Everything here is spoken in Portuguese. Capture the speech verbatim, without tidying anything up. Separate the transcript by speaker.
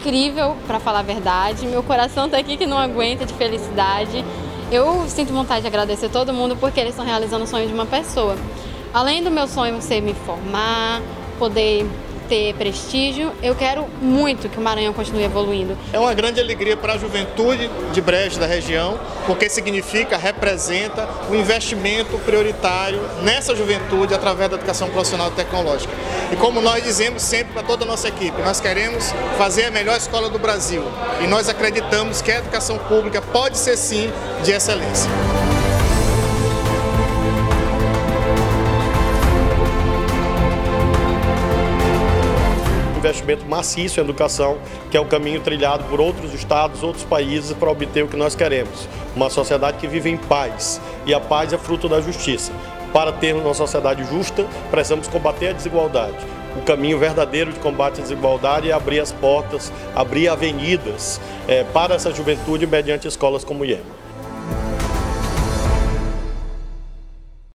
Speaker 1: incrível, para falar a verdade. Meu coração tá aqui que não aguenta de felicidade. Eu sinto vontade de agradecer todo mundo porque eles estão realizando o sonho de uma pessoa. Além do meu sonho ser me formar, poder ter prestígio, eu quero muito que o Maranhão continue evoluindo.
Speaker 2: É uma grande alegria para a juventude de Brejo da região, porque significa, representa o investimento prioritário nessa juventude através da educação profissional e tecnológica. E como nós dizemos sempre para toda a nossa equipe, nós queremos fazer a melhor escola do Brasil e nós acreditamos que a educação pública pode ser sim de excelência.
Speaker 3: Investimento maciço em educação, que é o caminho trilhado por outros estados, outros países para obter o que nós queremos. Uma sociedade que vive em paz, e a paz é fruto da justiça. Para termos uma sociedade justa, precisamos combater a desigualdade. O caminho verdadeiro de combate à desigualdade é abrir as portas, abrir avenidas é, para essa juventude mediante escolas como o I E M A.